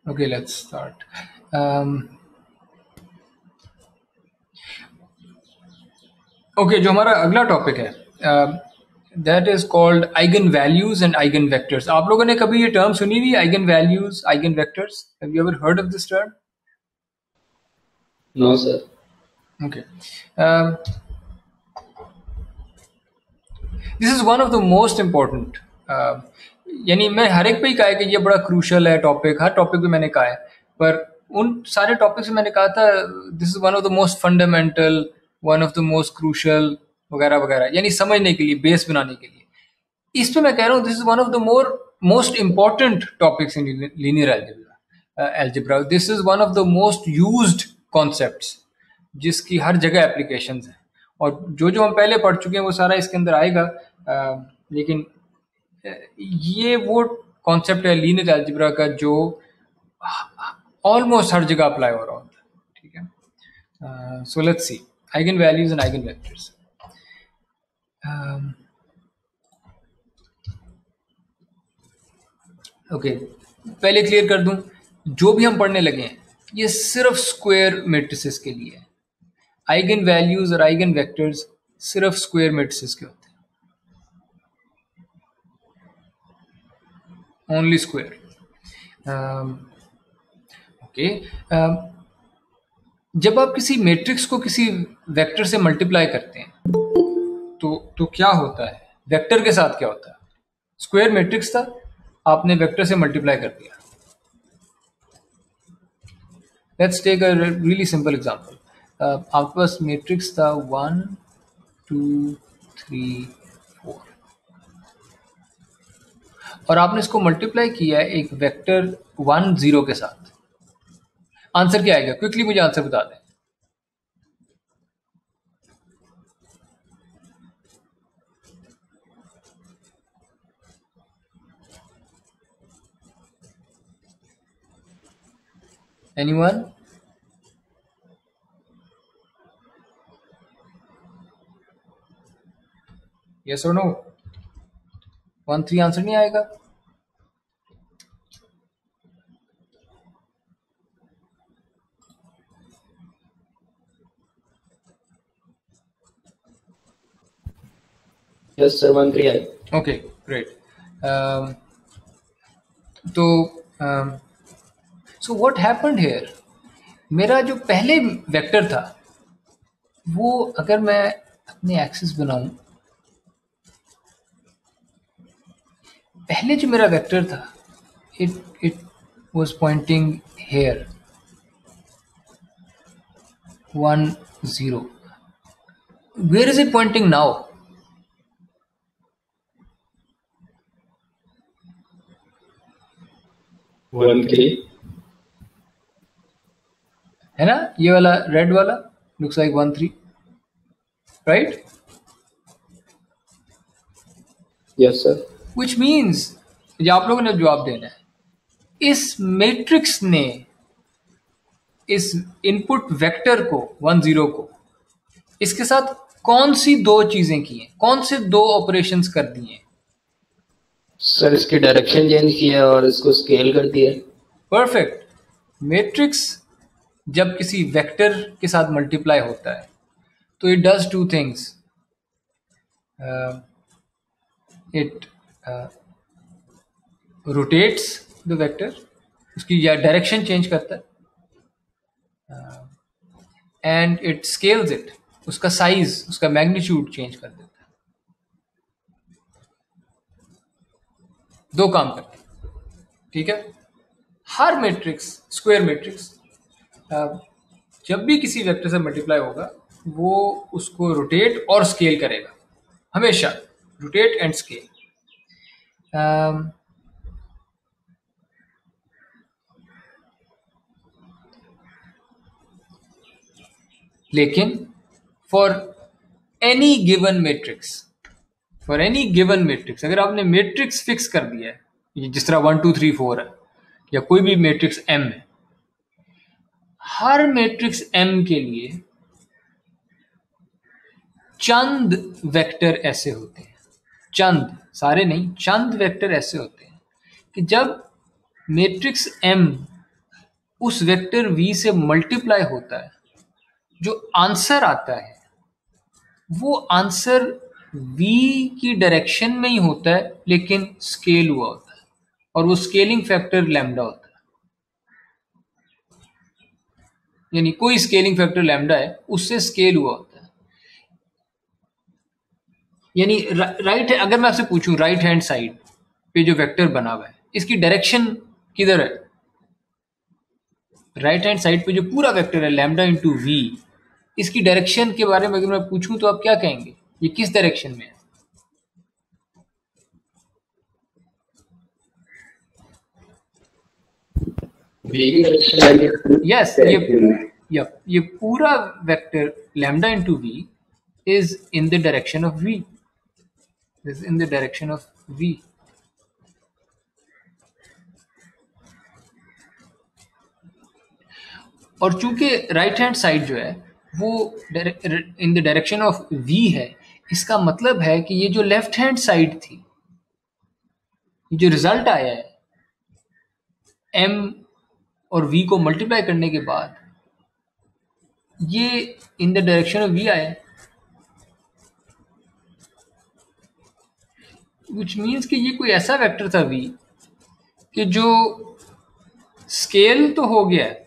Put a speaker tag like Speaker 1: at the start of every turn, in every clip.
Speaker 1: Okay, let's start. Um, okay, जो हमारा अगला टॉपिक है that is called eigenvalues and eigenvectors. आप लोगों ने कभी ये टर्म सुनी हुई eigenvalues eigenvectors? Have you ever heard of this term?
Speaker 2: No, sir.
Speaker 1: Okay. This is one of the most important. यानी मैं हर एक पे ही कहा है कि ये बड़ा क्रूशल है टॉपिक, हर टॉपिक पे मैंने कहा है, पर उन सारे टॉपिक से मैंने कहा था this is one of the most fundamental, one of the most crucial वगैरह वगैरह, यानी समझने के लिए, बेस बनाने के लिए. इस पे मैं कह रहा हूँ this is one of the most important topics in linear algebra. This is one of the most used concepts जिसकी हर जगह एप्लीकेशंस हैं, और जो हम पहले पढ़ चुके हैं वो सारा इसके अंदर आएगा. लेकिन ये वो कॉन्सेप्ट है लीनियर एल्जेब्रा का जो ऑलमोस्ट हर जगह अप्लाई हो रहा होता है. ठीक है. So let's see eigenvalues and eigenvectors. Okay, पहले क्लियर कर दूं, जो भी हम पढ़ने लगे हैं ये सिर्फ स्क्वायर मैट्रिसेस के लिए है. आइगन वैल्यूज और आइगन वेक्टर्स सिर्फ स्क्वायर मैट्रिसेस के होते हैं, ओनली स्क्वायर. ओके, जब आप किसी मैट्रिक्स को किसी वेक्टर से मल्टीप्लाई करते हैं तो क्या होता है, वेक्टर के साथ क्या होता है? स्क्वायर मैट्रिक्स था, आपने वेक्टर से मल्टीप्लाई कर दिया. Let's take a really simple example. आपके पास मैट्रिक्स था 1 2 3 4 और आपने इसको मल्टीप्लाई किया है एक वेक्टर 1 0 के साथ. आंसर क्या आएगा? क्विकली मुझे आंसर बता दें. एनीवन? यस और नो? 1 3 आंसर नहीं आएगा?
Speaker 2: Yes, sir. 1 3 I.
Speaker 1: Okay, great. तो सो व्हाट हैपेंड हियर, मेरा जो पहले वेक्टर था वो, अगर मैं अपने एक्सिस बनाऊं, पहले जो मेरा वेक्टर था it was pointing here 1 0. Where is it pointing now?
Speaker 2: One three.
Speaker 1: है ना, ये वाला रेड वाला looks like 1 3, right?
Speaker 2: Yes, sir.
Speaker 1: Which means, ये आप लोगों ने जवाब देना है, इस मैट्रिक्स ने इस इनपुट वेक्टर को 1 0 को इसके साथ कौन सी दो चीजें की हैं, कौन से दो ऑपरेशंस कर दिए हैं?
Speaker 2: सर इसकी डायरेक्शन चेंज किया और इसको स्केल कर दिया.
Speaker 1: परफेक्ट. मैट्रिक्स जब किसी वेक्टर के साथ मल्टीप्लाई होता है तो it does two things. It rotates the vector, उसकी या डायरेक्शन चेंज करता है, एंड इट स्केल्स इट, उसका साइज, उसका मैग्नीट्यूड चेंज कर देता है. दो काम करते हैं. ठीक है. हर मैट्रिक्स, स्क्वायर मैट्रिक्स, जब भी किसी वेक्टर से मल्टीप्लाई होगा वो उसको रोटेट और स्केल करेगा, हमेशा रोटेट एंड स्केल. लेकिन for any given matrix, for any given matrix, अगर आपने मैट्रिक्स फिक्स कर दिया है, ये जिस तरह 1 2 3 4 है, या कोई भी मैट्रिक्स M है, हर मैट्रिक्स M के लिए चंद वेक्टर ऐसे होते हैं, चंद, सारे नहीं, चंद वेक्टर ऐसे होते हैं कि जब मैट्रिक्स M उस वेक्टर v से मल्टीप्लाई होता है, जो आंसर आता है वो आंसर v की डायरेक्शन में ही होता है, लेकिन स्केल हुआ होता है, और वो स्केलिंग फैक्टर लैम्डा होता है। यानी कोई स्केलिंग फैक्टर लैम्डा है, उससे स्केल हुआ होता है। यानी राइट, अगर मैं आपसे पूछूं राइट हैंड साइड पे जो वेक्टर बना हुआ है, इसकी डायरेक्शन किधर है? राइट हैंड साइड पे जो पूरा वेक्टर है लैम्डा इंटू वी, इसकी डायरेक्शन के बारे में अगर मैं पूछूं तो आप क्या कहेंगे? ये किस डायरेक्शन में है?
Speaker 2: वेरी डायरेक्शन
Speaker 1: यस, ये पूरा vector lambda into v is in the direction of v, is in the direction of v. और चूंकि राइट हैंड साइड जो है वो in the direction of v है, इसका मतलब है कि ये जो लेफ्ट हैंड साइड थी, ये जो रिजल्ट आया है m और v को मल्टीप्लाई करने के बाद, ये in the direction of v आया है, विच मीन्स कि ये कोई ऐसा वेक्टर था v कि जो स्केल तो हो गया है,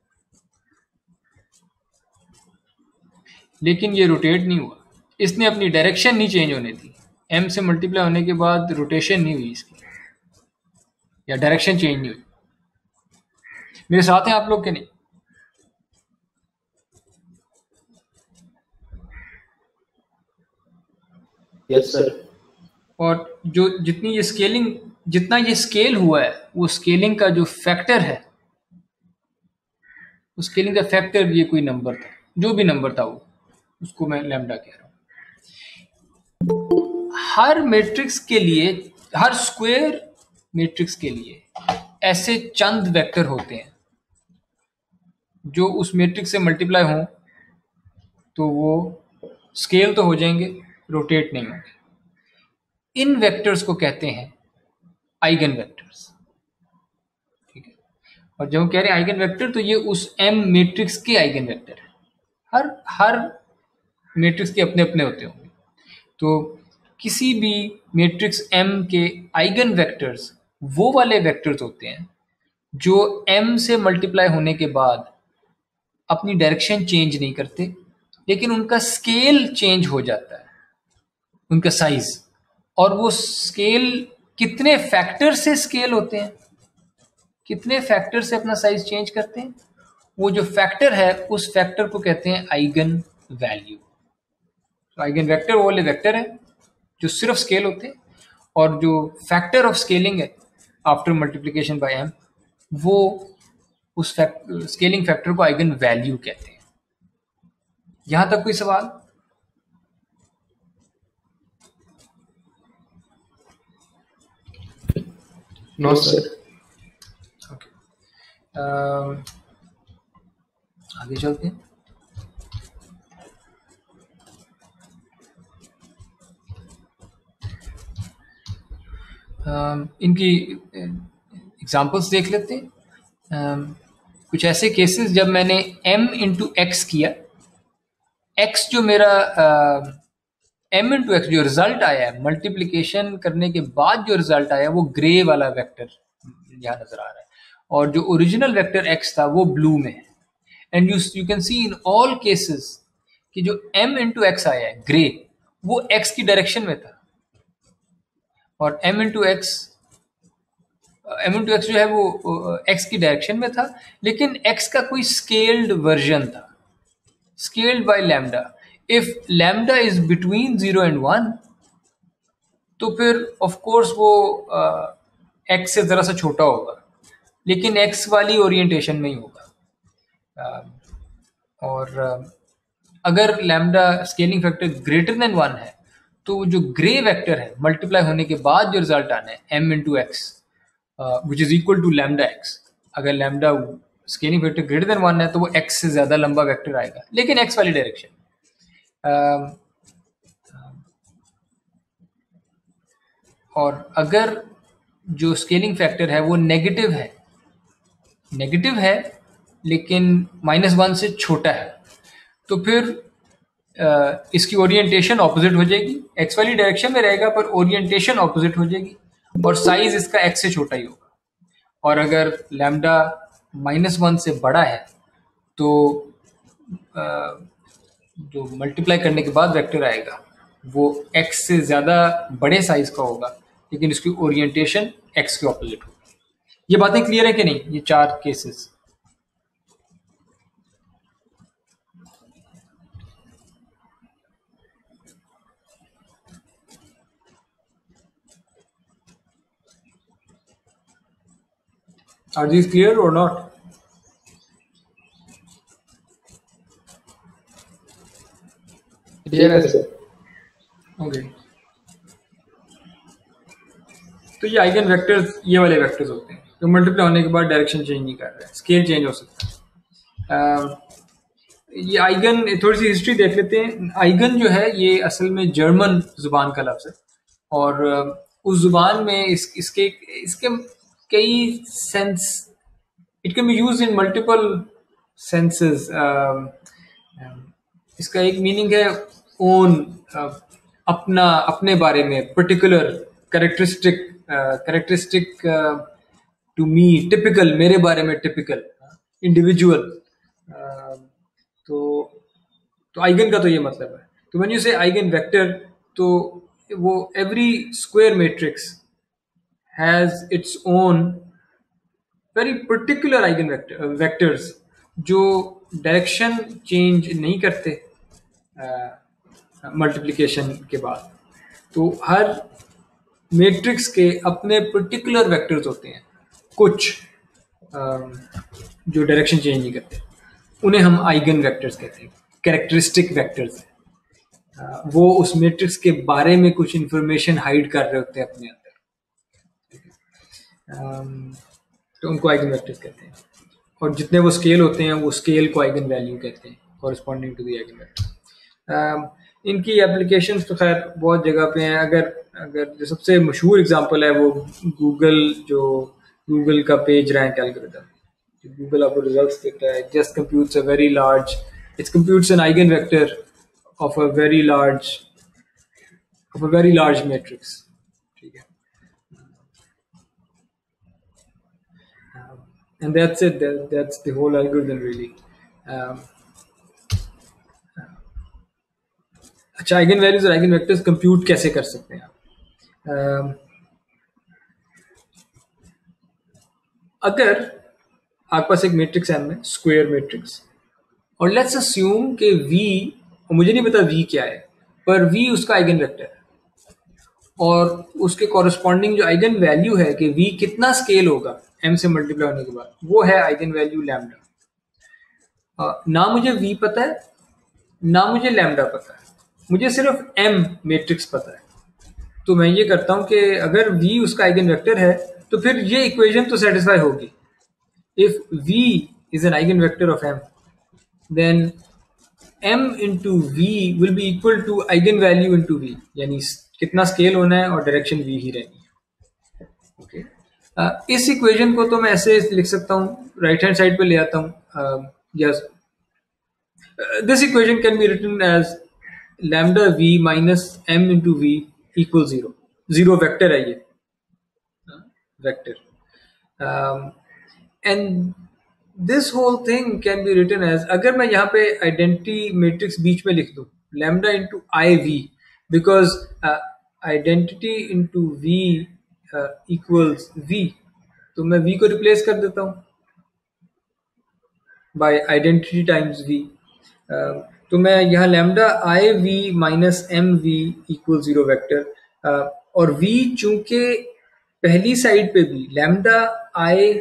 Speaker 1: लेकिन ये रोटेट नहीं हुआ। इसने अपनी डायरेक्शन नहीं चेंज होने दी। m से मल्टीप्लाई होने के बाद रोटेशन नहीं हुई इसकी, या डायरेक्शन चेंज नहीं हुई। मेरे साथ हैं आप लोग के नहीं?
Speaker 2: Yes sir.
Speaker 1: और जो जितना ये स्केल हुआ है, वो स्केलिंग का जो फैक्टर है, उस स्केलिंग का फैक्टर ये कोई नंबर था, जो भी नंबर था वो, उसको मैं लैम्डा कह रहा हूं। हर मैट्रिक्स के लिए, हर स्क्वायर मैट्रिक्स के लिए ऐसे चंद वेक्टर होते हैं जो उस मैट्रिक्स से मल्टीप्लाई हों तो वो स्केल तो हो जाएंगे, रोटेट नहीं होंगे। इन वेक्टर्स को कहते हैं आइगन वेक्टर्स। ठीक है, और जब हम कह रहे हैं आइगन वेक्टर, तो ये उस m मैट्रिक्स के आइगन वेक्टर है। हर मैट्रिक्स के अपने अपने होते होंगे। तो किसी भी मैट्रिक्स m के आइगन वेक्टर्स वो वाले वेक्टर्स होते हैं जो m से मल्टीप्लाई होने के बाद अपनी डायरेक्शन चेंज नहीं करते, लेकिन उनका स्केल चेंज हो जाता है, उनका साइज। और वो स्केल कितने फैक्टर से स्केल होते हैं, कितने फैक्टर से अपना साइज चेंज करते हैं, वो जो फैक्टर है उस फैक्टर को कहते हैं आइगन वैल्यू। तो आइगन वेक्टर वो वाले वेक्टर है जो सिर्फ स्केल होते हैं, और जो फैक्टर ऑफ स्केलिंग है आफ्टर मल्टीप्लिकेशन बाय m, वो उस स्केलिंग फैक्टर को आइगन वैल्यू कहते हैं। यहां तक कोई सवाल?
Speaker 2: No sir.
Speaker 1: ओके, आगे चलते हैं। इनकी एग्जांपल्स देख लेते हैं। कुछ ऐसे केसेस जब मैंने m इंटू एक्स किया, x जो मेरा m इंटू एक्स जो रिजल्ट आया है मल्टीप्लिकेशन करने के बाद, जो रिजल्ट आया वो ग्रे वाला वेक्टर यहाँ नजर आ रहा है, और जो ओरिजिनल वेक्टर x था वो ब्लू में है। And you can see in all cases कि जो m इंटू एक्स आया है ग्रे, वो x की डायरेक्शन में था, और m इंटू एक्स जो है वो x की डायरेक्शन में था, लेकिन x का कोई स्केल्ड वर्जन था, scaled by lambda. If lambda is between 0 and 1, तो फिर ऑफ कोर्स वो x से जरा सा छोटा होगा, लेकिन x वाली ओरिएंटेशन में ही होगा। और अगर lambda scaling factor greater than 1 है, तो जो ग्रे वेक्टर है मल्टीप्लाई होने के बाद जो रिजल्ट आना है m into x which is equal to lambda x, अगर lambda scaling factor greater than 1 है तो वो x से ज्यादा लंबा वेक्टर आएगा, लेकिन x वाली डायरेक्शन। और अगर जो स्केलिंग फैक्टर है वो नेगेटिव है, लेकिन -1 से छोटा है, तो फिर इसकी ओरिएंटेशन ऑपोजिट हो जाएगी, एक्स वाली डायरेक्शन में रहेगा पर ओरिएंटेशन ऑपोजिट हो जाएगी, और साइज इसका एक्स से छोटा ही होगा। और अगर लैम्डा -1 से बड़ा है तो जो मल्टीप्लाई करने के बाद वेक्टर आएगा वो एक्स से ज़्यादा बड़े साइज का होगा, लेकिन इसकी ओरिएंटेशन एक्स के ऑपोजिट होगी। ये बातें क्लियर है कि नहीं, ये 4 cases? Are these clear or not?
Speaker 2: Clear है सर।
Speaker 1: ओके, तो ये आइगन वेक्टर्स, ये वाले वेक्टर्स होते हैं जो मल्टीप्लाई होने के बाद डायरेक्शन चेंज नहीं कर रहे हैं, स्केल चेंज हो सकता है। ये आइगन, थोड़ी सी हिस्ट्री देख लेते हैं। आइगन जो है ये असल में जर्मन जुबान का लफ्ज़ है, और उस जुबान में इसके इसके कई sense, it can be use in multiple senses. इसका एक मीनिंग है ओन, अपना, अपने बारे में, particular, characteristic to me, typical, मेरे बारे में टिपिकल, इंडिविजुअल। तो आइगन का तो ये मतलब है। तो when you say eigenvector, तो वो every square matrix has its own very particular eigenvectors जो डायरेक्शन चेंज नहीं करते मल्टीप्लिकेशन के बाद। तो हर मैट्रिक्स के अपने पर्टिकुलर वेक्टर्स होते हैं, कुछ जो डायरेक्शन चेंज नहीं करते, उन्हें हम आइगन वेक्टर्स कहते हैं, कैरेक्टरिस्टिक वेक्टर्स। वो उस मैट्रिक्स के बारे में कुछ इंफॉर्मेशन हाइड कर रहे होते हैं अपने अंदर, तो उनको आइगन वेक्टर्स कहते हैं। और जितने वो स्केल होते हैं, वो स्केल को आइगन वैल्यू कहते हैं, corresponding to the eigenvector. इनकी एप्लीकेशंस तो खैर बहुत जगह पे हैं। अगर जो सबसे मशहूर एग्जांपल है वो गूगल का पेज रैंक एल्गोरिथम। गूगल आपको रिजल्ट्स देता है, just computes a very large, its computes an eigen vector of a very large matrix, ठीक है। And that's it. That's the whole algorithm really. अच्छा, आइगन वैल्यूज और eigen vectors compute कैसे कर सकते हैं आप? अगर आपके पास एक मैट्रिक्स है, में स्क्वायर मैट्रिक्स, और लेट्स अस्यूम कि V, और मुझे नहीं पता V क्या है, पर V उसका आइगन वेक्टर है, और उसके कॉरस्पॉन्डिंग जो आइगन वैल्यू है कि V कितना स्केल होगा m से मल्टीप्लाई होने के बाद, वो है आइगन वैल्यू लैम्डा। ना मुझे V पता है, ना मुझे लैम्डा पता है, मुझे सिर्फ m मैट्रिक्स पता है। तो मैं ये करता हूं कि अगर V उसका आइगन वेक्टर है तो फिर ये इक्वेशन तो सेटिस्फाई होगी। If V is an eigen vector of m, then m into V will be equal to eigenvalue into V, यानी कितना स्केल होना है और डायरेक्शन V ही रहनी है। ओके, इस इक्वेशन को तो मैं ऐसे लिख सकता हूँ, राइट हैंड साइड पे ले आता हूँ। Yes, this equation can be written as lambda V minus m into V equal 0। 0 vector है ये, vector. And this whole thing can be written as, अगर मैं यहाँ पे आइडेंटिटी मैट्रिक्स बीच में लिख दूँ lambda into I v, because identity into v equals v, तो मैं v को रिप्लेस कर देता हूँ बाय आइडेंटिटी टाइम्स v। तो मैं यहाँ lambda I v minus M v equal 0 vector, और v चूंकि पहली साइड पे भी लैम्डा आई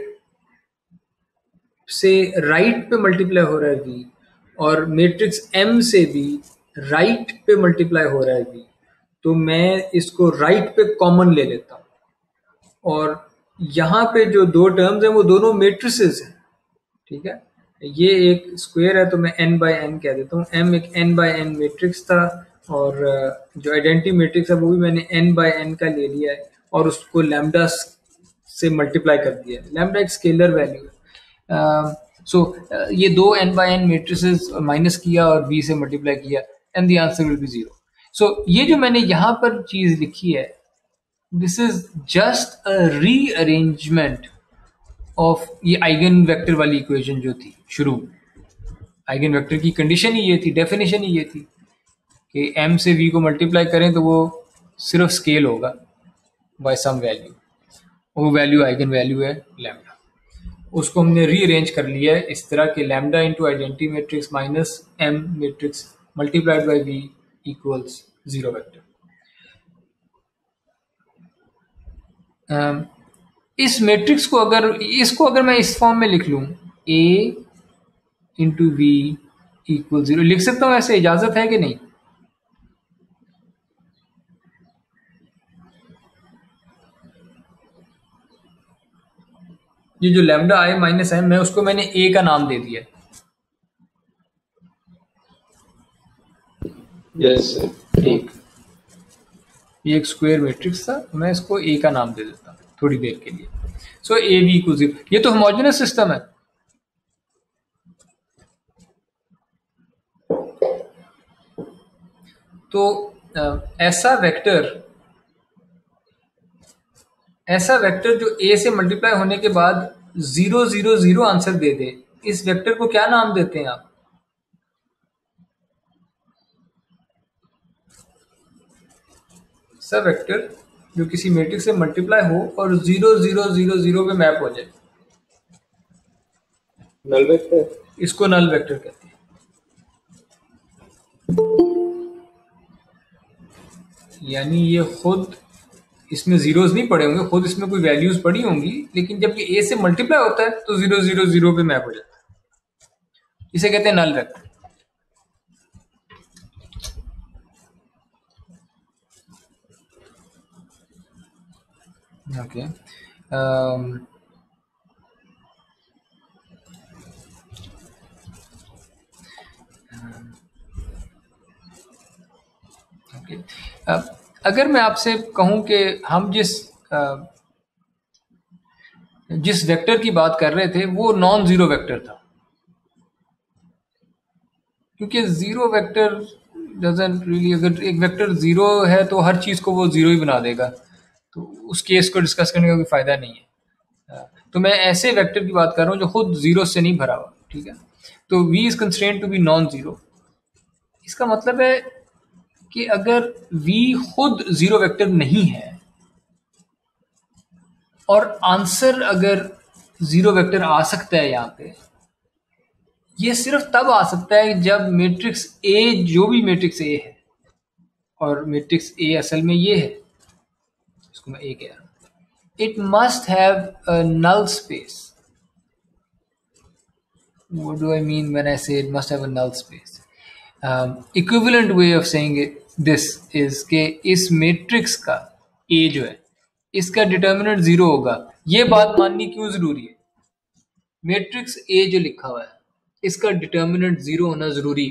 Speaker 1: से राइट पे मल्टीप्लाई हो रहा है v, और मैट्रिक्स m से भी राइट पे मल्टीप्लाई हो रहा है v, तो मैं इसको राइट पे कॉमन ले लेता हूँ, और यहाँ पे जो दो टर्म्स हैं वो दोनों मैट्रिसेस हैं, ठीक है। ये एक स्क्वायर है तो मैं n बाय n कह देता हूँ, m एक n बाय n मैट्रिक्स था, और जो आइडेंटिटी मैट्रिक्स है वो भी मैंने n बाय n का ले लिया है और उसको लैम्डा से मल्टीप्लाई कर दिया है। लैम्डा एक स्केलर वैल्यू है। सो ये दो n by n matrices minus किया और v से मल्टीप्लाई किया and the answer will be 0. So ये जो मैंने यहाँ पर चीज लिखी है, this is just a rearrangement of ये आइगन वेक्टर वाली इक्वेशन जो थी शुरू में. आइगन वेक्टर की कंडीशन ही ये थी, डेफिनेशन ही ये थी कि m से v को मल्टीप्लाई करें तो वो सिर्फ स्केल होगा बाय सम वैल्यू. वो वैल्यू आइगन वैल्यू है लैम्डा. उसको हमने रीअरेंज कर लिया है इस तरह के lambda into identity matrix minus m matrix multiplied by v equals 0 vector. इस मैट्रिक्स को अगर मैं इस फॉर्म में लिख लूं, a इंटू v इक्वल 0, लिख सकता हूं ऐसे? इजाजत है कि नहीं? ये जो लैम्डा i माइनस m है उसको मैंने a का नाम दे दिया.
Speaker 2: यस ठीक.
Speaker 1: ये एक स्क्वायर मैट्रिक्स था, मैं इसको a का नाम दे देता हूँ थोड़ी देर के लिए. So A v equal 0. ये तो होमोजेनस सिस्टम है. तो ऐसा वेक्टर जो a से मल्टीप्लाई होने के बाद 0 0 0 आंसर दे दे, इस वेक्टर को क्या नाम देते हैं आप? ऐसा वेक्टर जो किसी मैट्रिक्स से मल्टीप्लाई हो और 0 0 0 0 पे मैप हो जाए,
Speaker 2: नल वेक्टर.
Speaker 1: इसको नल वेक्टर कहते हैं. यानी ये खुद इसमें जीरोस नहीं पड़े होंगे, खुद इसमें कोई वैल्यूज पड़ी होंगी, लेकिन जब ये a से मल्टीप्लाई होता है तो 0 0 0 पे मैप हो जाता है. इसे कहते हैं नल वेक्टर. ओके. ओके. अगर मैं आपसे कहूं कि हम जिस वेक्टर की बात कर रहे थे वो नॉन जीरो वेक्टर था, क्योंकि जीरो वेक्टर डजंट रियली, अगर एक वेक्टर जीरो है तो हर चीज को वो जीरो ही बना देगा, तो उस केस को डिस्कस करने का कोई फायदा नहीं है. तो मैं ऐसे वेक्टर की बात कर रहा हूँ जो खुद जीरो से नहीं भरा हुआ. ठीक है. तो v is constraint to be non zero. इसका मतलब है कि अगर v खुद जीरो वेक्टर नहीं है और आंसर अगर जीरो वेक्टर आ सकता है यहाँ पे, ये सिर्फ तब आ सकता है जब मैट्रिक्स A, जो भी मैट्रिक्स A है, और मैट्रिक्स A असल में ये है, इसको मैं A कह रहा हूँ, it must have a null space. What do I mean when I say it must have a null space? Equivalent way of saying this is कि इस मैट्रिक्स का A जो है, इसका डिटर्मिनेंट जीरो होगा. ये बात माननी क्यों जरूरी है? मैट्रिक्स A जो लिखा हुआ है, इसका डिटर्मिनेंट जीरो होना जरूरी.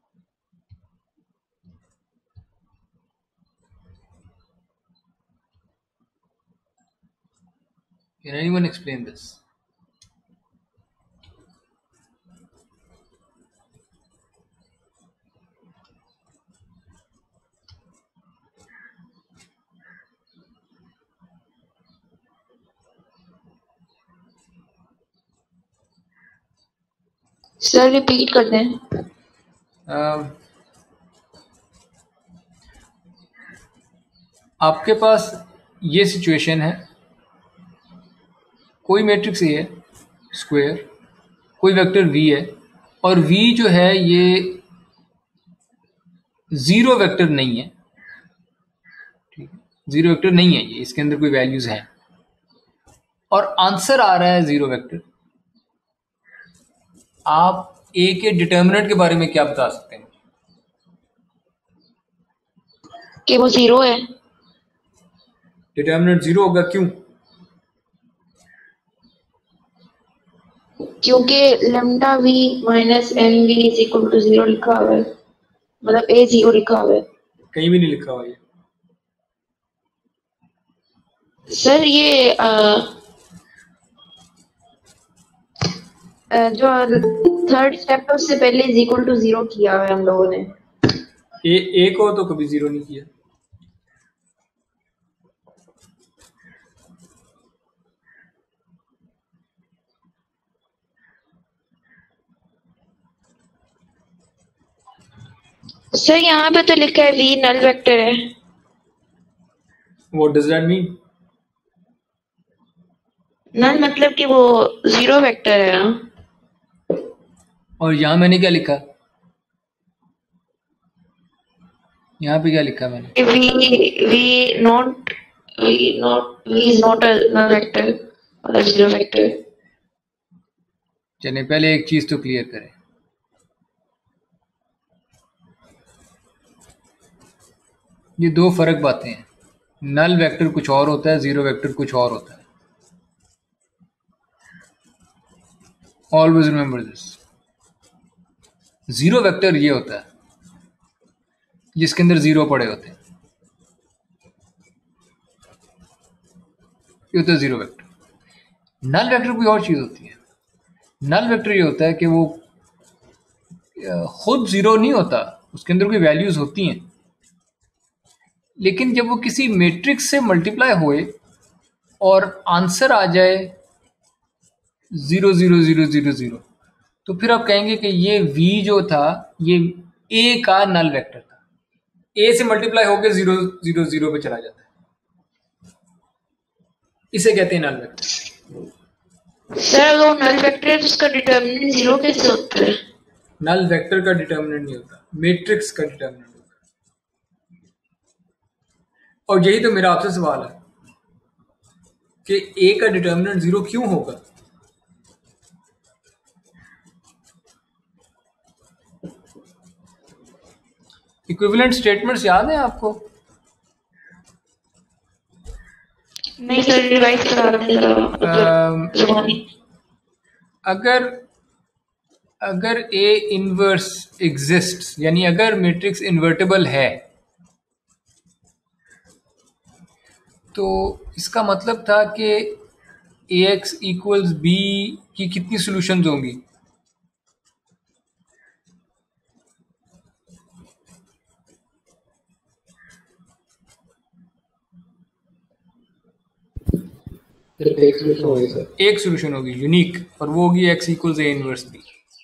Speaker 1: Can anyone explain this?
Speaker 3: Sir repeat कर दें.
Speaker 1: आपके पास ये सिचुएशन है, कोई मैट्रिक्स A है स्क्वायर, कोई वेक्टर V है, और V जो है ये जीरो वेक्टर नहीं है. ठीक है, जीरो वेक्टर नहीं है ये, इसके अंदर कोई वैल्यूज हैं, और आंसर आ रहा है जीरो वेक्टर. आप A के डिटर्मिनेंट के बारे में क्या बता सकते हैं?
Speaker 3: कि वो जीरो है.
Speaker 1: डिटर्मिनेंट जीरो होगा, क्यों?
Speaker 3: क्योंकि lambda v minus n v is equal to zero लिखा हुआ है, मतलब a जीरो लिखा हुआ है.
Speaker 1: कहीं भी नहीं लिखा हुआ ये.
Speaker 3: सर ये जो थर्ड स्टेप है उससे पहले इज इक्वल टू 0 किया है हम लोगों ने।
Speaker 1: ए को तो कभी 0 नहीं किया।
Speaker 3: सर यहाँ पे तो लिखा है वी नल वेक्टर है।
Speaker 1: What does that mean?
Speaker 3: Null मतलब कि वो 0 वेक्टर है ना।
Speaker 1: और यहाँ मैंने क्या लिखा? यहाँ पे क्या लिखा मैंने?
Speaker 3: V is not a null vector और 0 वेक्टर।
Speaker 1: चलिए पहले एक चीज तो क्लियर करें, ये दो फर्क बातें हैं। नल वेक्टर कुछ और होता है, 0 वेक्टर कुछ और होता है। Always remember this. 0 वेक्टर ये होता है जिसके अंदर 0 पड़े होते हैं, ये होता है 0 वेक्टर। नल वेक्टर कोई और चीज होती है। नल वेक्टर ये होता है कि वो खुद 0 नहीं होता, उसके अंदर कोई वैल्यूज होती हैं, लेकिन जब वो किसी मैट्रिक्स से मल्टीप्लाई होए और आंसर आ जाए 0 0 0 0 0, तो फिर आप कहेंगे कि ये v जो था ये a का नल वेक्टर था। a से मल्टीप्लाई होकर 0 0 0 पे चला जाता है, इसे कहते हैं नल वेक्टर।
Speaker 3: सर अगर वो नल वेक्टर है तो उसका डिटर्मिनेंट 0 कैसे होता है?
Speaker 1: नल वेक्टर का डिटर्मिनेंट नहीं होता, मैट्रिक्स का डिटर्मिनेंट होता है। और यही तो मेरा आपसे सवाल है कि a का डिटर्मिनेंट 0 क्यों होगा? इक्विवेलेंट स्टेटमेंट्स याद है आपको?
Speaker 3: नहीं सर, रिवाइज करा दें।
Speaker 1: अगर अगर A इनवर्स एग्जिस्ट, यानी अगर मैट्रिक्स इन्वर्टेबल है, तो इसका मतलब था कि AX इक्वल्स B की कितनी सॉल्यूशंस होंगी?
Speaker 2: सिर्फ एक सॉल्यूशन होगी सर।
Speaker 1: एक सॉल्यूशन होगी यूनिक, और वो होगी X equals A inverse B।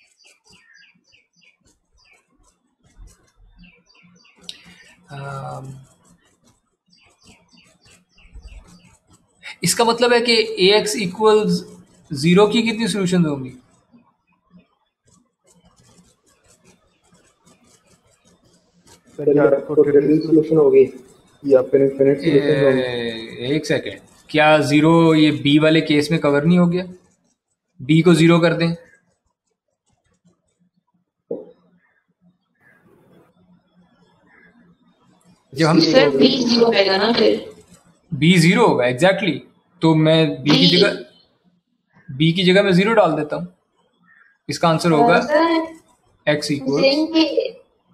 Speaker 1: इसका मतलब है कि AX इक्वल्स 0 की कितनी सॉल्यूशंस होंगी?
Speaker 2: सॉल्यूशन होगी या फिर इनफिनिट सॉल्यूशन होगी?
Speaker 1: एक सेकेंड, क्या 0 ये B वाले केस में कवर नहीं हो गया? B को 0 कर दें, जब हम
Speaker 3: सर B 0 आएगा ना फिर।
Speaker 1: B 0 होगा एग्जैक्टली, तो मैं B की जगह मैं 0 डाल देता हूँ। इसका आंसर होगा X इक्वल।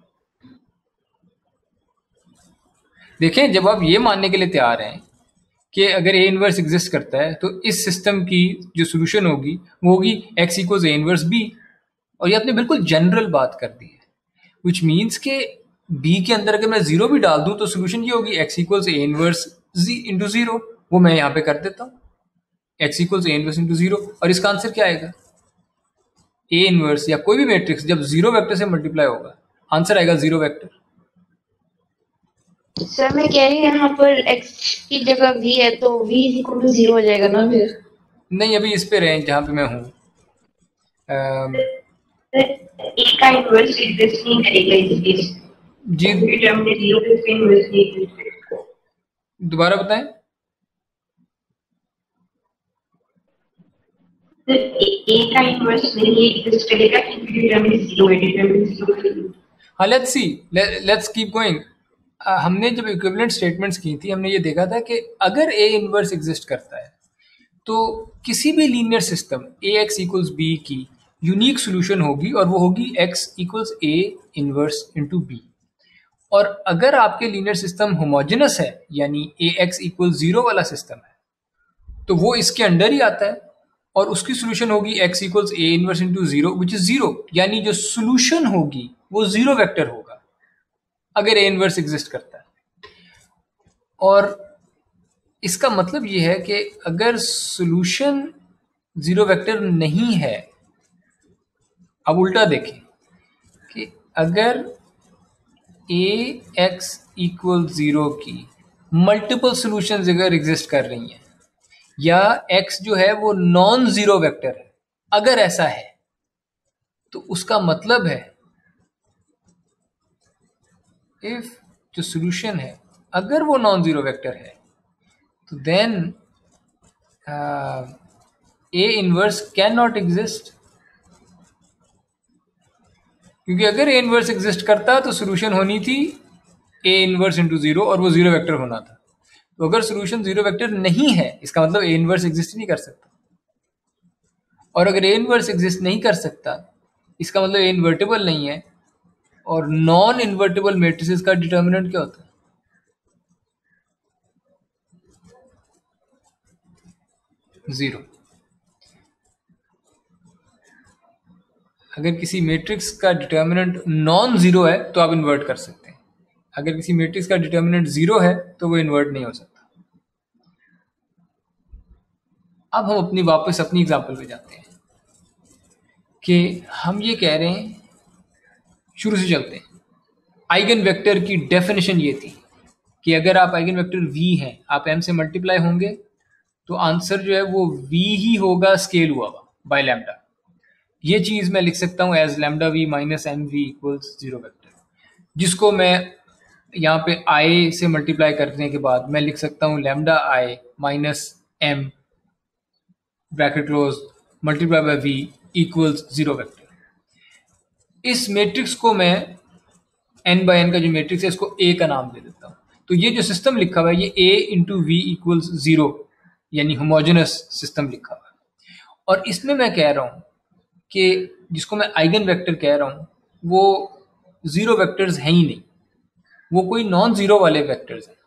Speaker 1: देखें, जब आप ये मानने के लिए तैयार हैं कि अगर A इनवर्स एग्जिस्ट करता है, तो इस सिस्टम की जो सोल्यूशन होगी वो होगी X equals A inverse B, और ये आपने बिल्कुल जनरल बात कर दी है, विच मीन्स के B के अंदर अगर मैं 0 भी डाल दूं तो सोल्यूशन ये होगी X equals A inverse into 0। वो मैं यहाँ पे कर देता हूँ, X equals A inverse into 0, और इसका आंसर क्या आएगा? A इनवर्स या कोई भी मैट्रिक्स जब 0 वेक्टर से मल्टीप्लाई होगा, आंसर आएगा 0 वेक्टर।
Speaker 3: सर मैं कह रही हूँ यहाँ पर x की जगह v है तो v इज इक्वल टू 0 हो जाएगा ना फिर?
Speaker 1: नहीं, अभी इस पे रहें जहाँ पे मैं हूँ।
Speaker 3: A का इन्वर्स एग्जिस्ट नहीं करेगा इस केस
Speaker 1: जी,
Speaker 3: डिटरमिनेंट 0 के इसका इन्वर्स नहीं एग्जिस्ट करेगा।
Speaker 1: दोबारा बताएं।
Speaker 3: A का इन्वर्स नहीं एग्जिस्ट करेगा क्योंकि डिटरमिनेंट 0 है, डिटरमिनेंट 0।
Speaker 1: हाँ, let's see, let's keep going. हमने जब इक्विवेलेंट स्टेटमेंट्स की थी, हमने ये देखा था कि अगर A इनवर्स एग्जिस्ट करता है तो किसी भी linear system AX equals B की यूनिक सॉल्यूशन होगी, और वो होगी X equals A inverse into B। और अगर आपके लीनियर सिस्टम होमोजेनस है, यानी AX इक्वल 0 वाला सिस्टम है, तो वो इसके अंडर ही आता है, और उसकी सोल्यूशन होगी x equals A inverse into zero which is zero, यानी जो सोल्यूशन होगी वो जीरो वेक्टर होगा अगर ए इनवर्स एग्जिस्ट करता है। और इसका मतलब ये है कि अगर सोल्यूशन जीरो वेक्टर नहीं है, अब उल्टा देखें कि अगर ए एक्स इक्वल जीरो की मल्टीपल सॉल्यूशंस अगर एग्जिस्ट कर रही हैं या x जो है वो नॉन जीरो वेक्टर है, अगर ऐसा है तो उसका मतलब है इफ जो सॉल्यूशन है अगर वो नॉन जीरो वेक्टर है तो then A inverse can not exist, क्योंकि अगर ए इनवर्स एग्जिस्ट करता तो सॉल्यूशन होनी थी ए इनवर्स इंटू जीरो और वो जीरो वेक्टर होना था। तो अगर सॉल्यूशन जीरो वेक्टर नहीं है इसका मतलब ए इनवर्स एग्जिस्ट नहीं कर सकता, और अगर ए इनवर्स एग्जिस्ट नहीं कर सकता इसका मतलब ए इन्वर्टिबल नहीं है, और नॉन इन्वर्टिबल मैट्रिसेस का डिटर्मिनेंट क्या होता है? जीरो। अगर किसी मैट्रिक्स का डिटर्मिनेंट नॉन जीरो है तो आप इन्वर्ट कर सकते हैं, अगर किसी मैट्रिक्स का डिटर्मिनेंट जीरो है तो वो इन्वर्ट नहीं हो सकता। अब हम वापस अपनी एग्जाम्पल पे जाते हैं कि हम ये कह रहे हैं, शुरू से चलते हैं। आइगन वेक्टर की डेफिनेशन ये थी कि अगर आप आइगन वेक्टर v हैं, आप m से मल्टीप्लाई होंगे तो आंसर जो है वो v ही होगा स्केल हुआ बाय लैम्डा। ये चीज़ मैं लिख सकता हूँ as lambda v minus M v equals zero vector, जिसको मैं यहाँ पे i से मल्टीप्लाई करने के बाद मैं लिख सकता हूँ lambda i minus m bracket close multiply by v equals zero vector. इस मैट्रिक्स को मैं n बाय n का जो मैट्रिक्स है इसको a का नाम दे देता हूँ। तो ये जो सिस्टम लिखा हुआ है ये a into v equals zero यानी होमोजेनस सिस्टम लिखा हुआ है। और इसमें मैं कह रहा हूँ कि जिसको मैं आइगन वेक्टर कह रहा हूँ वो जीरो वेक्टर्स हैं ही नहीं, वो कोई नॉन जीरो वाले वेक्टर्स हैं।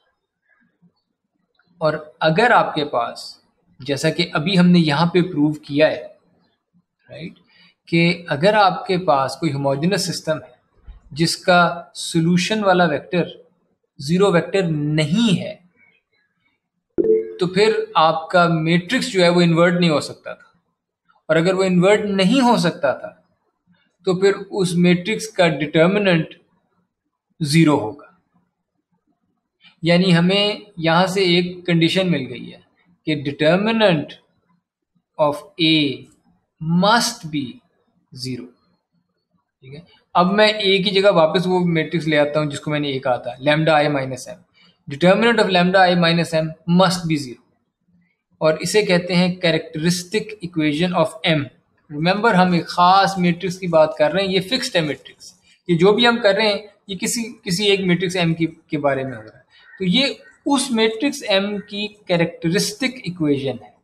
Speaker 1: और अगर आपके पास, जैसा कि अभी हमने यहाँ पे प्रूव किया है राइट, कि अगर आपके पास कोई होमोजेनस सिस्टम है जिसका सॉल्यूशन वाला वेक्टर जीरो वेक्टर नहीं है तो फिर आपका मैट्रिक्स जो है वो इन्वर्ट नहीं हो सकता था, और अगर वो इन्वर्ट नहीं हो सकता था तो फिर उस मैट्रिक्स का डिटर्मिनेंट जीरो होगा। यानी हमें यहां से एक कंडीशन मिल गई है कि determinant of A must be zero. ठीक है, अब मैं ए की जगह वापस वो मैट्रिक्स ले आता हूं जिसको मैंने ए कहा था, lambda I minus M. Determinant of lambda I minus M must be zero, और इसे कहते हैं characteristic equation of M. Remember हम एक खास मैट्रिक्स की बात कर रहे हैं, ये फिक्स्ड है मैट्रिक्स, ये जो भी हम कर रहे हैं ये किसी एक मैट्रिक्स एम के बारे में हो रहा है। तो ये उस मैट्रिक्स एम की कैरेक्टरिस्टिक इक्वेशन है।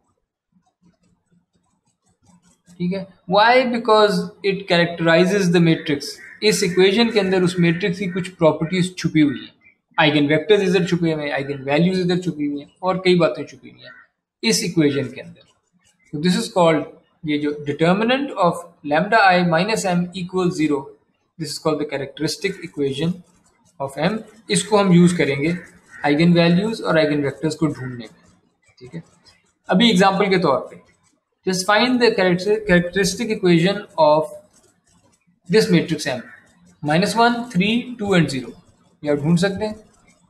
Speaker 1: ठीक है, why? Because it characterises the matrix. इस इक्वेशन के अंदर उस मैट्रिक्स की कुछ प्रॉपर्टीज छुपी हुई है, आइगन वेक्टर्स इधर छुपे हुए हैं, आइगन वैल्यूज इधर छुपी हुई हैं, और कई बातें छुपी हुई हैं इस इक्वेशन के अंदर। तो दिस इज कॉल्ड, ये जो determinant of lambda I minus M equal zero, this is called the characteristic equation of M. इसको हम यूज करेंगे आइगन वैल्यूज और आइगन वेक्टर्स को ढूंढने में। ठीक है, अभी एग्जाम्पल के तौर पे just find the characteristic equation of this matrix M minus 1, 3, 2 and 0। ये आप ढूंढ सकते हैं।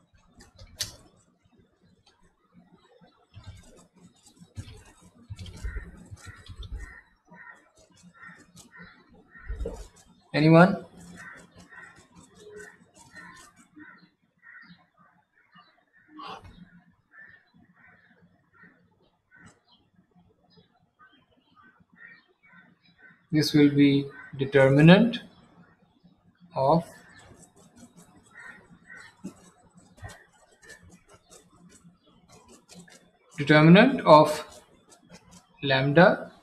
Speaker 1: Anyone? This will be determinant of lambda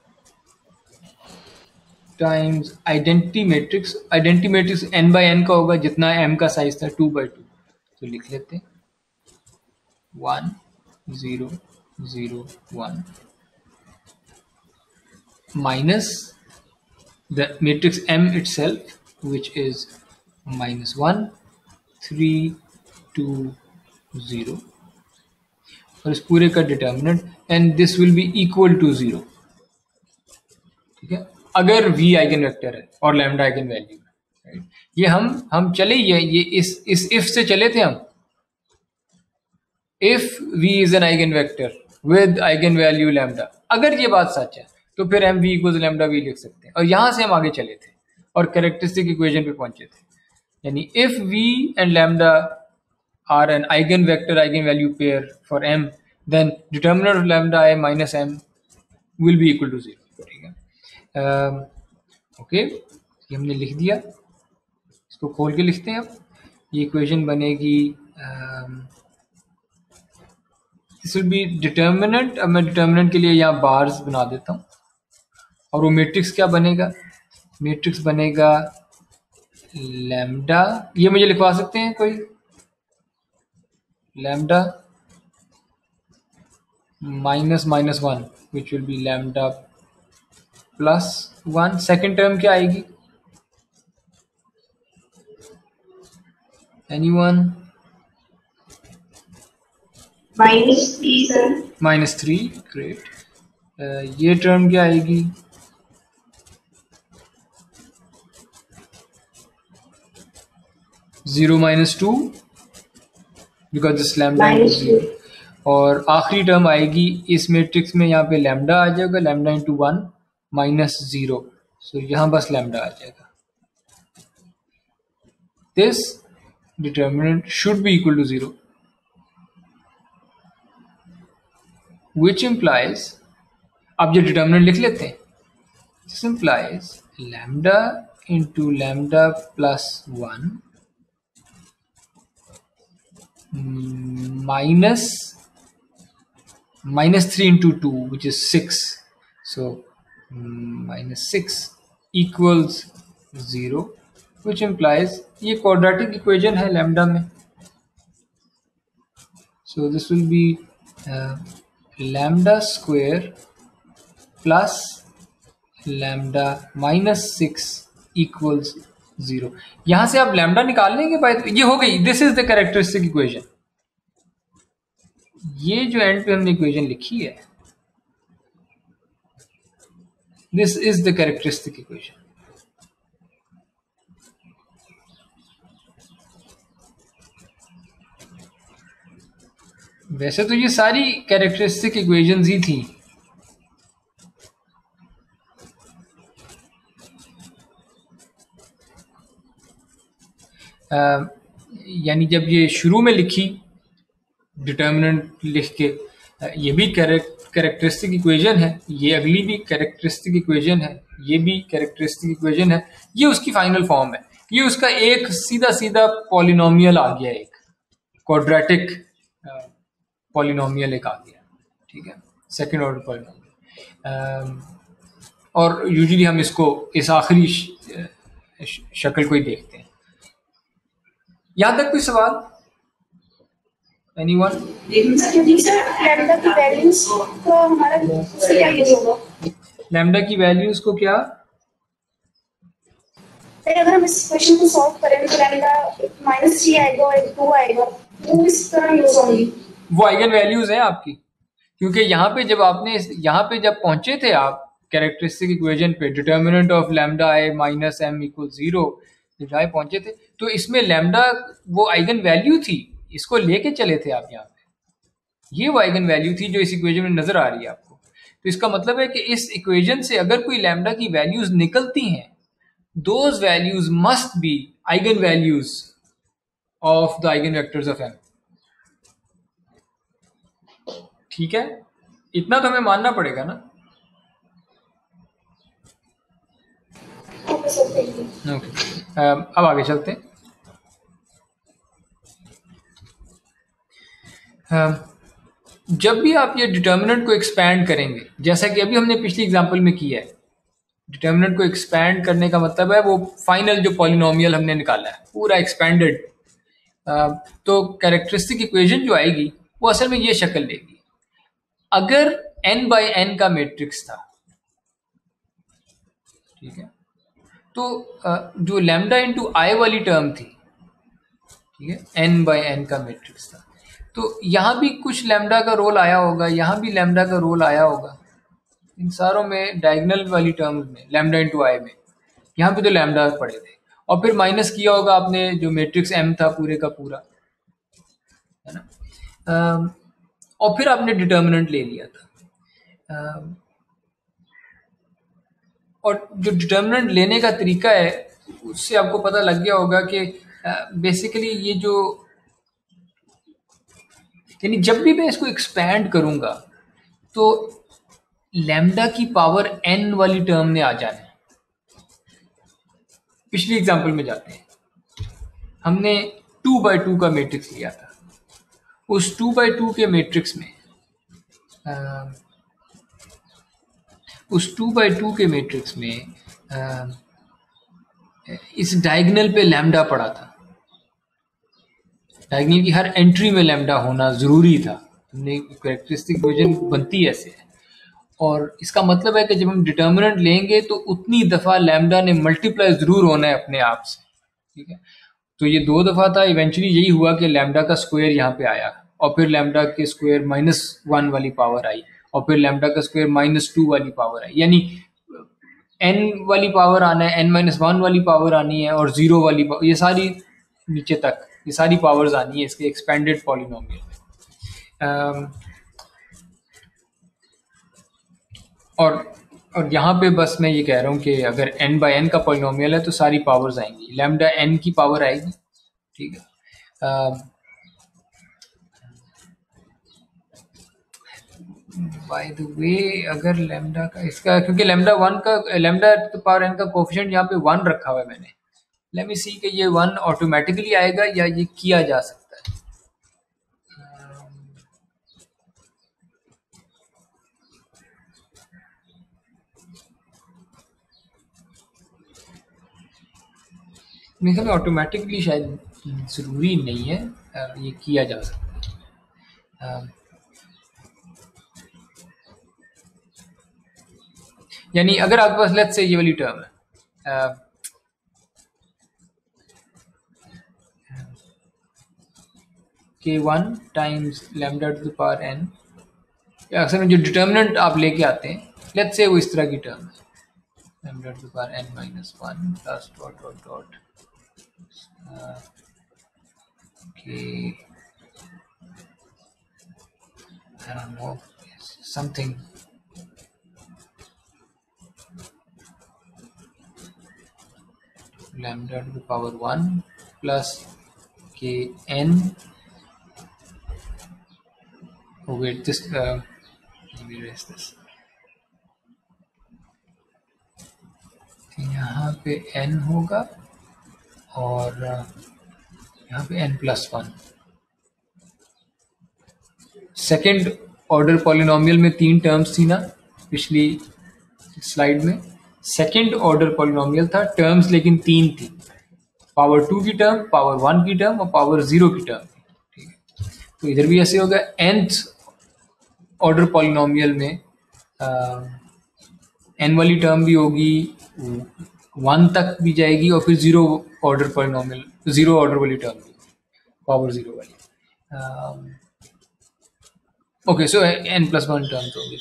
Speaker 1: times identity matrix। Identity matrix n by n का होगा, जितना m का साइज था 2 by 2। तो लिख लेते हैं 1 0 0 1 minus the matrix M itself, which is -1 3 2 0, और इस पूरे का determinant, and this will be equal to 0, ठीक है, अगर v आइगन वेक्टर है और लैम्डा आइगन वैल्यू है, राइट। ये हम चले, ये इस इफ से चले थे हम, if v is an eigen vector with eigen value lambda, अगर ये बात सच है तो फिर हम v इक्वल्स लैम्डा v लिख सकते हैं, और यहां से हम आगे चले थे और कैरेक्टरिस्टिक इक्वेशन पे पहुंचे थे, यानी if v and lambda are an eigen vector eigen value pair for m, then determinant of lambda I minus m will be equal to 0, ठीक है। ओके, ये हमने लिख दिया, इसको खोल के लिखते हैं। अब ये इक्वेशन बनेगी, दिस विल बी डिटर्मिनेंट। अब मैं डिटर्मिनेंट के लिए यहाँ बार्स बना देता हूँ, और वो मैट्रिक्स क्या बनेगा, मैट्रिक्स बनेगा लैम्डा, ये मुझे लिखवा सकते हैं कोई, lambda -1 which will be lambda +1, second term क्या आएगी, anyone?
Speaker 3: -3 sir.
Speaker 1: -3, great। ये टर्म क्या आएगी, -2 because this lambda is 0, और आखिरी टर्म आएगी इस मैट्रिक्स में, यहाँ पे लैम्डा आ जाएगा, लैम्डा इंटू 1 -0, सो यहाँ बस लैम्डा आ जाएगा। This determinant should be equal to 0, which implies, अब ये डिटर्मिनेंट लिख लेते हैं, this implies lambda into lambda +1 -3 into 2, which is 6, so -6 equals 0, which implies ये quadratic equation है lambda में, so this will be lambda square plus lambda -6 equals 0। यहां से आप लैम्डा निकाल लेंगे, ये हो गई, this is the characteristic equation. ये जो एंड पे हमने इक्वेशन लिखी है, this is the characteristic equation. वैसे तो ये सारी कैरेक्टरिस्टिक इक्वेशंस ही थी, यानी जब ये शुरू में लिखी डिटर्मिनेंट लिख के, ये भी कैरेक्टरिस्टिक इक्वेशन है, ये अगली भी कैरेक्टरिस्टिक इक्वेशन है, ये भी कैरेक्टरिस्टिक इक्वेशन है, ये उसकी फाइनल फॉर्म है, ये उसका एक सीधा सीधा पॉलिनोमियल आ गया, एक क्वाड्रेटिक पॉलिनोमियल एक आ गया, ठीक है, सेकंड ऑर्डर पॉलिनोमियल। और यूजुअली हम इसको इस आखिरी शक्ल को ही देखते हैं। यहाँ तक कोई सवाल? Anyone?
Speaker 3: लैम्डा की वैल्यूज को हमारा क्या यूज होगा?
Speaker 1: लैम्डा की वैल्यूज को क्या,
Speaker 3: अगर हम इस क्वेश्चन को सॉल्व करें तो लैम्डा -3 आएगा और 2 आएगा, वो इस तरह यूज होंगी,
Speaker 1: वो आइगन वैल्यूज हैं आपकी, क्योंकि यहाँ पे जब आपने यहाँ पे जब पहुंचे थे आप कैरेक्टरिस्टिक इक्वेशन पे, determinant of lambda I minus m equal 0, जब यहाँ पहुंचे थे तो इसमें लैम्डा वो आइगन वैल्यू थी, इसको लेके चले थे आप यहाँ पे, ये वो आइगन वैल्यू थी जो इस इक्वेशन में नजर आ रही है आपको। तो इसका मतलब है कि इस इक्वेशन से अगर कोई लैम्डा की वैल्यूज निकलती हैं, those values must be eigen values of the eigen vectors of m, ठीक है, इतना तो हमें मानना पड़ेगा ना। ओके, अब आगे चलते हैं। जब भी आप ये डिटर्मिनेंट को एक्सपैंड करेंगे, जैसा कि अभी हमने पिछली एग्जांपल में किया है, डिटर्मिनेंट को एक्सपैंड करने का मतलब है वो फाइनल जो पॉलिनोमियल हमने निकाला है पूरा एक्सपैंडेड, तो कैरेक्टरिस्टिक इक्वेशन जो आएगी वो असल में ये शक्ल लेगी। अगर n बाई n का मैट्रिक्स था, ठीक है। तो जो लैम्डा इंटू आई वाली टर्म थी, ठीक है, n बाय n का मैट्रिक्स था, तो यहाँ भी कुछ लैम्डा का रोल आया होगा, यहाँ भी लैम्डा का रोल आया होगा, इन सारों में डायगोनल वाली टर्म्स में लैम्डा इंटू आई में, यहाँ पे तो लैम्डा पड़े थे, और फिर माइनस किया होगा आपने जो मैट्रिक्स m था पूरे का पूरा, है ना। और फिर आपने डिटर्मिनेंट ले लिया था। और जो डिटर्मिनेंट लेने का तरीका है उससे आपको पता लग गया होगा कि बेसिकली ये जो, यानी जब भी मैं इसको एक्सपैंड करूंगा तो लैम्डा की पावर n वाली टर्म ने आ जाना है। पिछली एग्जांपल में जाते हैं, हमने 2x2 का मैट्रिक्स लिया था, उस 2x2 के मैट्रिक्स में इस डायगोनल पे लैम्डा पड़ा था, डायगोनल की हर एंट्री में लैम्डा होना जरूरी था, हमने कैरेक्टरिस्टिक इक्वेशन बनती है ऐसे, और इसका मतलब है कि जब हम डिटर्मिनेंट लेंगे तो उतनी दफा लैम्डा ने मल्टीप्लाई जरूर होना है अपने आप से, ठीक है। तो ये 2 दफा था, इवेंचुअली यही हुआ कि लैम्डा का स्क्वायर यहाँ पे आया, और फिर लैम्डा के स्क्वायर -1 वाली पावर आई, और फिर लैम्डा का स्क्वायर -2 वाली पावर आई, यानी n वाली पावर आना है, n-1 वाली पावर आनी है, और 0 वाली ये सारी नीचे तक ये सारी पावर्स आनी है इसके एक्सपेंडेड पॉलिनोमियल में। और यहाँ पे बस मैं ये कह रहा हूँ कि अगर n बाय n का पॉलिनोमियल है तो सारी पावर्स आएंगी, लैम्डा n की पावर आएगी, ठीक है। बाय द वे, अगर लैम्डा का इसका, क्योंकि लैम्डा पावर n का कोफिशिएंट यहाँ पे 1 रखा हुआ है मैंने, लेट मी सी कि ये 1 ऑटोमेटिकली आएगा या ये किया जा सकता है। मेरे ख्याल में ऑटोमेटिकली शायद जरूरी नहीं है, ये किया जा सकता है। यानी अगर आपके पास लेट्स से ये वाली टर्म है, k1 times lambda to the power n, या अक्सर में जो डिटर्मिनेंट आप लेके आते हैं, लेट्स से वो इस तरह की टर्म है, lambda to the power n-1 plus dot dot dot k, I don't know, something lambda to the power 1 plus kn. Oh wait, this let me erase this. यहाँ पे n होगा और यहाँ पे n+1। सेकेंड ऑर्डर पॉलिनोमियल में 3 terms थी ना पिछली स्लाइड में, सेकेंड ऑर्डर पॉलिनोमियल था, टर्म्स लेकिन 3 थी, पावर 2 की टर्म, पावर 1 की टर्म और पावर 0 की टर्म, ठीक है। तो इधर भी ऐसे होगा, nth ऑर्डर पॉलिनोमियल में n वाली टर्म भी होगी, 1 तक भी जाएगी, और फिर 0 ऑर्डर पॉलिनोमियल, 0 ऑर्डर वाली टर्म भी, पावर 0 वाली। ओके, सो n+1 टर्म्स होगी।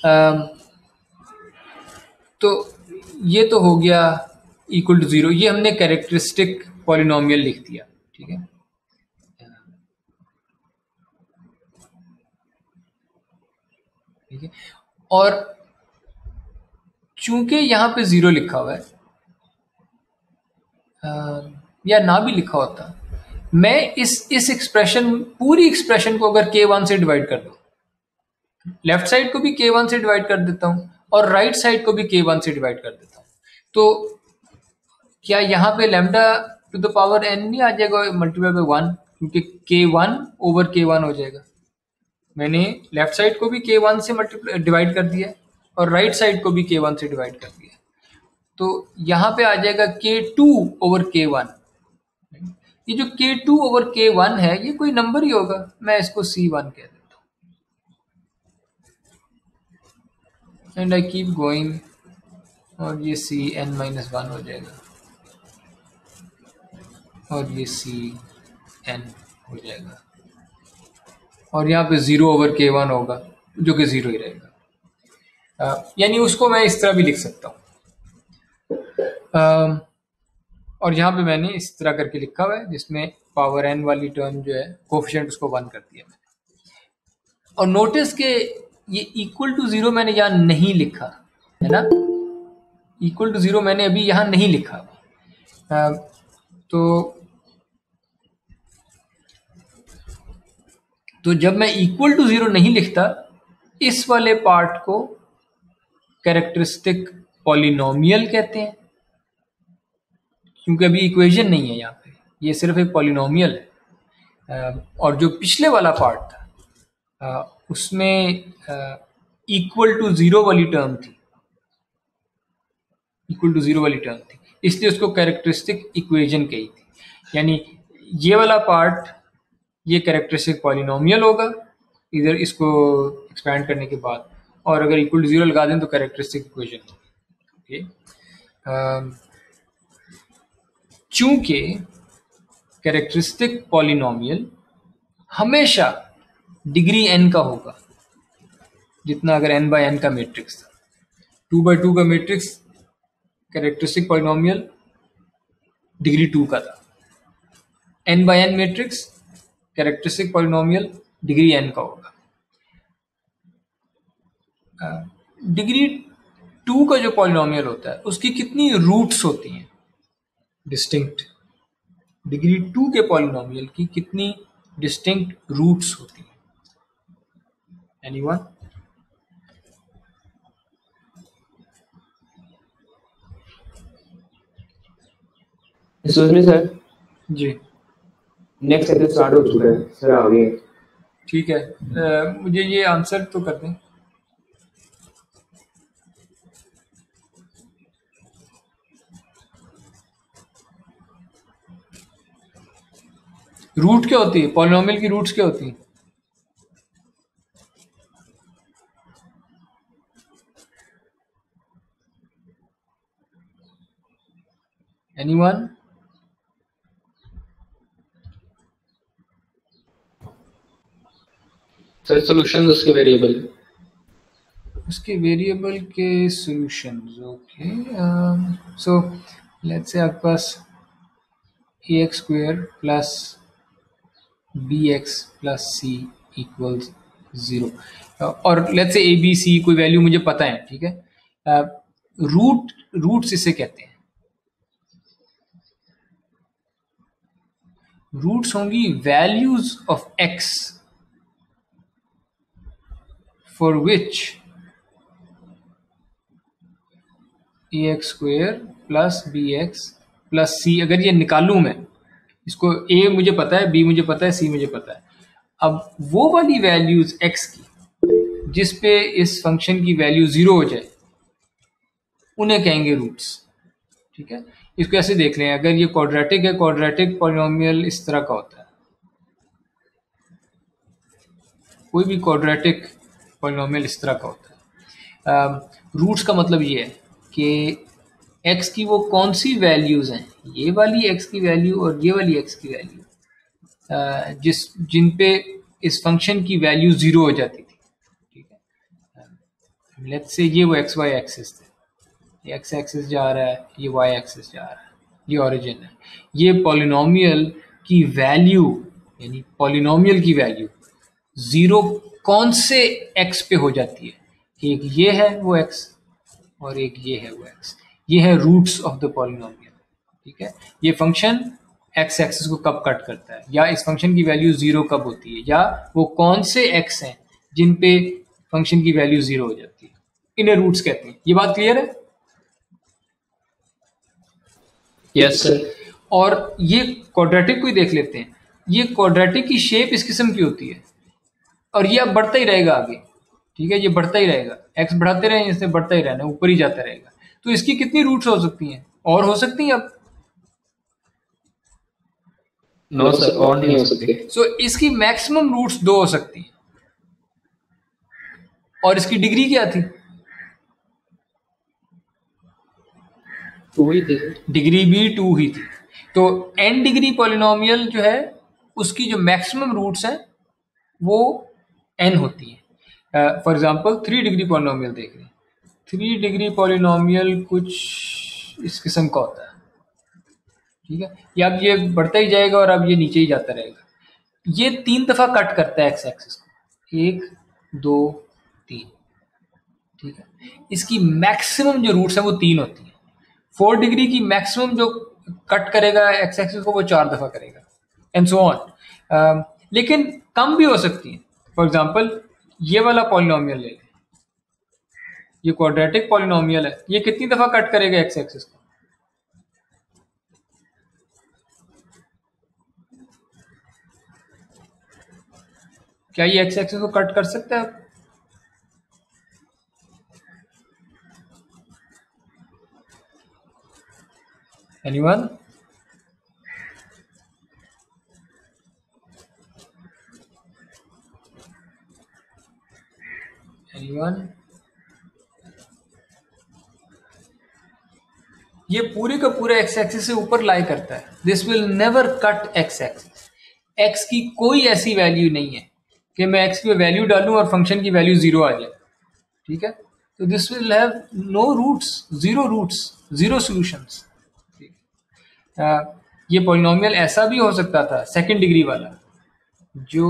Speaker 1: तो ये तो हो गया इक्वल टू 0, ये हमने कैरेक्टरिस्टिक पॉलिनोमियल लिख दिया, ठीक है। ठीक है, और चूंकि यहाँ पे 0 लिखा हुआ है, या ना भी लिखा होता, मैं इस एक्सप्रेशन, पूरी एक्सप्रेशन को अगर k1 से डिवाइड कर दूं, लेफ्ट साइड को भी k1 से डिवाइड कर देता हूं और राइट साइड को भी k1 से डिवाइड कर देता हूं, तो क्या यहाँ पे lambda to the power n नहीं आ जाएगा मल्टीप्लाई बाय 1, क्योंकि k1 ओवर k1 हो जाएगा। मैंने लेफ्ट साइड को भी k1 से मल्टीप्लाई डिवाइड कर दिया और राइट साइड को भी k1 से डिवाइड कर दिया, तो यहाँ पे आ जाएगा k2 ओवर k1। ये जो k2 ओवर k1 है ये कोई नंबर ही होगा, मैं इसको c1 कह देता हूँ, एंड आई कीप गोइंग और ये सी n माइनस 1 हो जाएगा और ये सी n हो जाएगा और यहाँ पे 0/k1 होगा जो कि 0 ही रहेगा। यानी उसको मैं इस तरह भी लिख सकता हूँ। और यहाँ पे मैंने इस तरह करके लिखा हुआ है जिसमें पावर n वाली टर्म जो है कोफिशिएंट उसको 1 कर दिया मैंने। और नोटिस के ये इक्वल टू 0 मैंने यहाँ नहीं लिखा है ना, इक्वल टू 0 मैंने अभी यहाँ नहीं लिखा। तो जब मैं इक्वल टू 0 नहीं लिखता इस वाले पार्ट को कैरेक्टरिस्टिक पॉलिनोमियल कहते हैं, क्योंकि अभी इक्वेशन नहीं है यहाँ पे, ये सिर्फ एक पॉलिनोमियल है। और जो पिछले वाला पार्ट था उसमें इक्वल टू 0 वाली टर्म थी, इक्वल टू 0 वाली टर्म थी, इसलिए उसको कैरेक्टरिस्टिक इक्वेशन कही थी। यानी ये वाला पार्ट ये कैरेक्टरिस्टिक पॉलिनोमियल होगा इधर इसको एक्सपैंड करने के बाद, और अगर इक्वल टू 0 लगा दें तो कैरेक्टरिस्टिक इक्वेशन होगी। चूंकि कैरेक्टरिस्टिक पॉलिनोमियल हमेशा डिग्री n का होगा, जितना अगर n बाय n का मैट्रिक्स था, 2/2 का मैट्रिक्स कैरेक्टरिस्टिक पॉलिनोमियल डिग्री 2 का था, n by n matrix characteristic polynomial degree n का होगा। डिग्री 2 का जो पॉलिनोमियल होता है उसकी कितनी रूट्स होती हैं डिस्टिंक्ट, डिग्री 2 के पॉलिनोमियल की कितनी डिस्टिंक्ट रूट्स होती हैं? एनीवन?
Speaker 2: एक्सक्यूज मी सर,
Speaker 1: जी
Speaker 2: नेक्स्ट सेक्शन स्टार्ट हो चुका है सर, आगे।
Speaker 1: ठीक है। मुझे ये आंसर तो कर दें। रूट क्या होती है? पॉलिनोमियल की रूट्स क्या होती हैं? एनीवन?
Speaker 2: सर सॉल्यूशन उसके वेरिएबल,
Speaker 1: उसके वेरिएबल के solutions. Okay, so let's say आपके पास ax square plus bx plus c equals 0, और let's say a b c कोई वैल्यू मुझे पता है, ठीक है। रूट्स इसे कहते हैं, रूट्स होंगी values of x for which ax square plus bx plus c, अगर ये निकालूं मैं इसको, a मुझे पता है, b मुझे पता है, c मुझे पता है, अब वो वाली वैल्यूज x की जिस पे इस फंक्शन की वैल्यू 0 हो जाए उन्हें कहेंगे रूट्स, ठीक है। इसको ऐसे देख लें, अगर ये क्वाड्रेटिक है, क्वाड्रेटिक पॉलिनोमियल इस तरह का होता है, कोई भी क्वाड्रेटिक पॉलिनोमियल इस तरह का होता है। रूट्स का मतलब ये है कि x की वो कौन सी वैल्यूज हैं, ये वाली x की वैल्यू और ये वाली x की वैल्यू, जिन पे इस फंक्शन की वैल्यू 0 हो जाती थी, ठीक है। लेट्स से ये वो एक्स वाई एक्सिस थे, ये एक्स एक्सिस जा रहा है, ये वाई एक्सिस जा रहा है, ये ओरिजिन है। ये पॉलिनोमियल की वैल्यू, यानी पॉलिनोमियल की वैल्यू 0 कौन से x पे हो जाती है, कि एक ये है वो x और एक ये है वो x, ये है रूट्स ऑफ द पॉलिनोमियल, ठीक है। ये फंक्शन x एक्सिस को कब कट करता है, या इस फंक्शन की वैल्यू 0 कब होती है, या वो कौन से x हैं जिन पे फंक्शन की वैल्यू 0 हो जाती है, इन्हें रूट्स कहते हैं। ये बात क्लियर है?
Speaker 2: Yes sir.
Speaker 1: और ये क्वाड्रेटिक को ही देख लेते हैं, ये क्वाड्रेटिक की शेप इस किस्म की होती है और ये अब बढ़ता ही रहेगा आगे, ठीक है, ये बढ़ता ही रहेगा, x बढ़ाते रहें, इससे बढ़ता ही रहना, ऊपर ही जाता रहेगा। तो इसकी कितनी रूट्स हो सकती हैं, और हो सकती हैं अब?
Speaker 2: नो सर, और नहीं हो सकते।
Speaker 1: सो इसकी मैक्सिमम रूट्स 2 हो सकती हैं, और इसकी डिग्री क्या थी?
Speaker 2: टू ही थी।
Speaker 1: डिग्री भी 2 ही थी। तो n डिग्री पॉलिनोमियल जो है उसकी जो मैक्सिमम रूट्स हैं वो n होती है। फॉर एग्जांपल 3 डिग्री पॉलिनोमियल देख रहे हैं। 3 डिग्री पॉलिनोमियल कुछ इस किस्म का होता है, ठीक है। ये अब ये बढ़ता ही जाएगा और अब ये नीचे ही जाता रहेगा। ये 3 दफा कट करता है एक्स एक्सिस को, 1 2 3, ठीक है। इसकी मैक्सिमम जो रूट्स है वो 3 होती है। 4 डिग्री की मैक्सिमम जो कट करेगा एक्स एक्सिस को वो 4 दफा करेगा, एंड सो ऑन। लेकिन कम भी हो सकती है। फॉर एग्जांपल ये वाला पॉलिनोमियल ले लें, ये क्वाड्रेटिक पॉलिनोमियल है, ये कितनी दफा कट करेगा एक्स एक्सिस को? क्या ये एक्स एक्सिस को कट कर सकता है? एनीवन? एनीवन? ये पूरे का पूरा एक्स एक्सिस से ऊपर लाई करता है। This will never cut x axis. X की कोई ऐसी वैल्यू नहीं है कि मैं एक्स की वैल्यू डालूं और फंक्शन की वैल्यू 0 आ जाए, ठीक है। तो this will have no roots, zero solutions. ये पॉलिनोमियल ऐसा भी हो सकता था, सेकंड डिग्री वाला, जो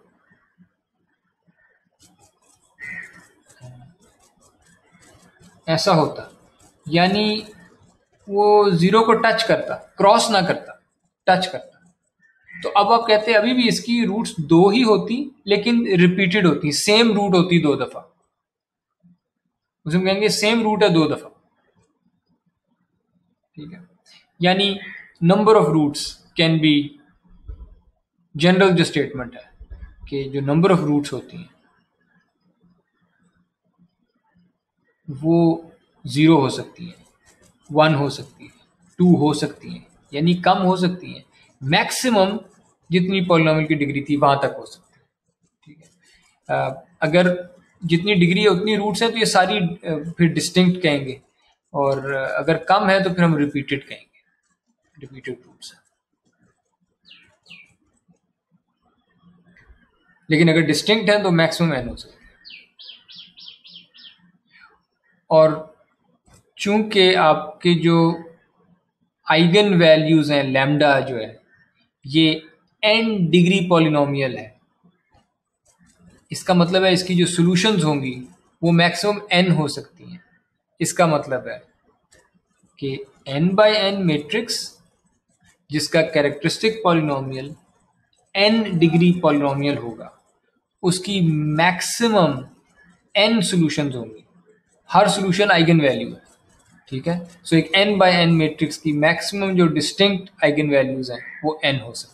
Speaker 1: ऐसा होता, यानी वो 0 को टच करता, क्रॉस ना करता, टच करता। तो अब आप कहते हैं अभी भी इसकी रूट्स 2 ही होती, लेकिन रिपीटेड होती, सेम रूट होती 2 दफा। उसे हम कहेंगे सेम रूट है 2 दफा, ठीक है। यानी number of roots can be, general जो स्टेटमेंट है कि जो नंबर ऑफ रूट्स होती हैं वो 0 हो सकती है, 1 हो सकती है, 2 हो सकती है, यानी कम हो सकती है। मैक्सिमम जितनी पॉलिनोमियल की डिग्री थी वहां तक हो सकती है, ठीक है। अगर जितनी डिग्री है उतनी रूट्स हैं तो ये सारी फिर डिस्टिंक्ट कहेंगे, और अगर कम है तो फिर हम रिपीटेड कहेंगे, रिपीटेड रूट्स है। लेकिन अगर डिस्टिंक्ट है तो मैक्सिमम n हो सकता है। और चूंकि आपके जो आइगन वैल्यूज हैं, लैम्डा जो है ये n डिग्री पॉलिनोमियल है, इसका मतलब है इसकी जो सॉल्यूशंस होंगी वो मैक्सिमम n हो सकती हैं। इसका मतलब है कि n बाय n मैट्रिक्स जिसका characteristic polynomial n degree polynomial होगा, उसकी मैक्सिमम n सॉल्यूशंस होंगी। हर सॉल्यूशन आइगन वैल्यू है, ठीक है। सो एक n बाय n मैट्रिक्स की मैक्सिमम जो डिस्टिंक्ट आइगन वैल्यूज हैं वो n हो सकती है।